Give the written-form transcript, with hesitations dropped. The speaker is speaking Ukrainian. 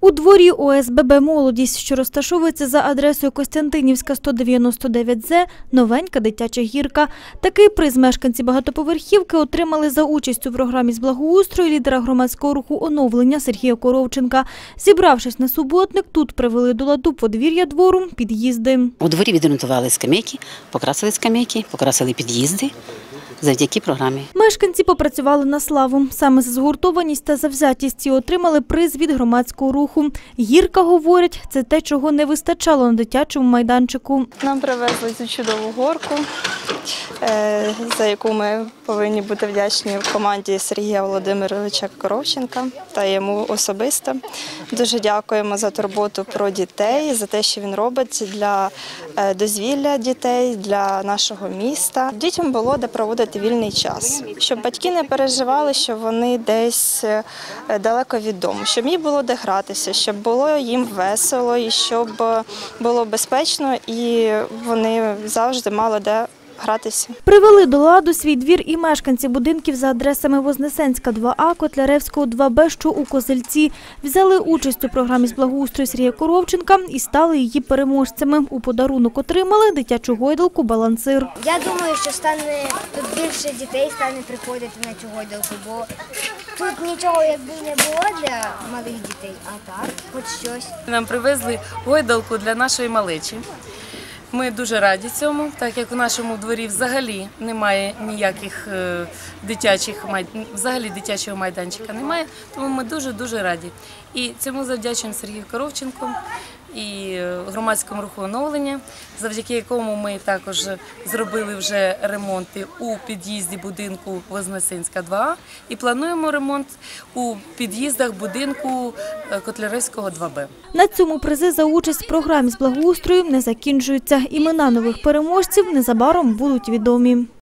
У дворі ОСББ «Молодість», що розташовується за адресою Костянтинівська, 199З, новенька дитяча гірка. Такий приз мешканці багатоповерхівки отримали за участь у програмі з благоустрою лідера громадського руху «Оновлення» Сергія Коровченка. Зібравшись на суботник, тут привели до ладу подвір'я двору, під'їзди. У дворі відремонтували скамейки, покрасили під'їзди. Завдяки програмі. Мешканці попрацювали на славу. Саме за згуртованість та завзятість і отримали приз від громадського руху. Гірка, говорять, це те, чого не вистачало на дитячому майданчику. Нам привезли цю чудову горку, за яку ми повинні бути вдячні в команді Сергія Володимировича Коровченка та йому особисто. Дуже дякуємо за турботу про дітей, за те, що він робить для дозвілля дітей, для нашого міста. Дітям було де проводити вільний час, щоб батьки не переживали, що вони десь далеко від дому, щоб їм було де гратися, щоб було їм весело і щоб було безпечно і вони завжди мали де гратися. Привели до ладу свій двір і мешканці будинків за адресами Вознесенська, 2А, Котляревського, 2Б, що у Козельці. Взяли участь у програмі з благоустрою Сергія Коровченка і стали її переможцями. У подарунок отримали дитячу гойдалку «Балансир». Я думаю, що тут більше дітей стане приходити на цю гойдалку, бо тут нічого якби не було для малих дітей, а так, хоч щось. Нам привезли гойдалку для нашої малечі. Ми дуже раді цьому, так як у нашому дворі взагалі немає ніяких дитячого майданчика немає, тому ми дуже раді. І цьому завдячуємо Сергію Коровченку і громадському руху «Оновлення», завдяки якому ми також зробили вже ремонти у під'їзді будинку Вознесенська, 2А і плануємо ремонт у під'їздах будинку Котляревського, 2Б. На цьому призи за участь в програмі з благоустрою не закінчуються. Імена нових переможців незабаром будуть відомі.